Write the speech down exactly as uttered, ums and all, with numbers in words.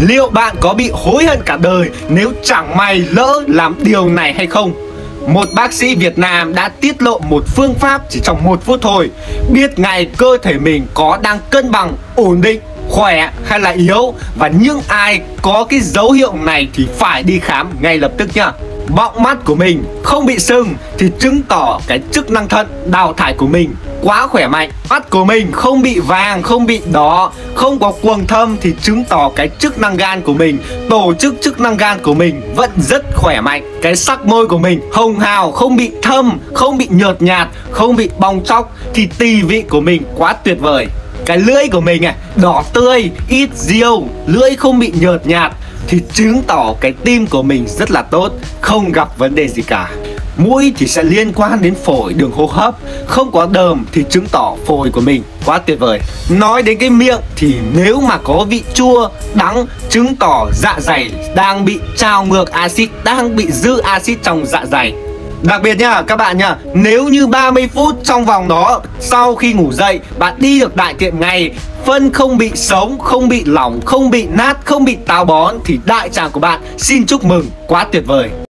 Liệu bạn có bị hối hận cả đời nếu chẳng may lỡ làm điều này hay không? Một bác sĩ Việt Nam đã tiết lộ một phương pháp chỉ trong một phút thôi, biết ngay cơ thể mình có đang cân bằng, ổn định, khỏe hay là yếu. Và những ai có cái dấu hiệu này thì phải đi khám ngay lập tức nhá. Bọng mắt của mình không bị sưng thì chứng tỏ cái chức năng thận đào thải của mình quá khỏe mạnh. Mắt của mình không bị vàng, không bị đỏ, không có quầng thâm thì chứng tỏ cái chức năng gan của mình, tổ chức chức năng gan của mình vẫn rất khỏe mạnh. Cái sắc môi của mình hồng hào, không bị thâm, không bị nhợt nhạt, không bị bong tróc thì tỳ vị của mình quá tuyệt vời. Cái lưỡi của mình này đỏ tươi, ít diêu, lưỡi không bị nhợt nhạt thì chứng tỏ cái tim của mình rất là tốt, không gặp vấn đề gì cả. Mũi thì sẽ liên quan đến phổi, đường hô hấp, không có đờm thì chứng tỏ phổi của mình quá tuyệt vời. Nói đến cái miệng thì nếu mà có vị chua, đắng, chứng tỏ dạ dày đang bị trào ngược axit, đang bị dư axit trong dạ dày. Đặc biệt nha các bạn nha, nếu như ba mươi phút trong vòng đó sau khi ngủ dậy bạn đi được đại tiện ngay, phân không bị sống, không bị lỏng, không bị nát, không bị táo bón thì đại tràng của bạn xin chúc mừng, quá tuyệt vời.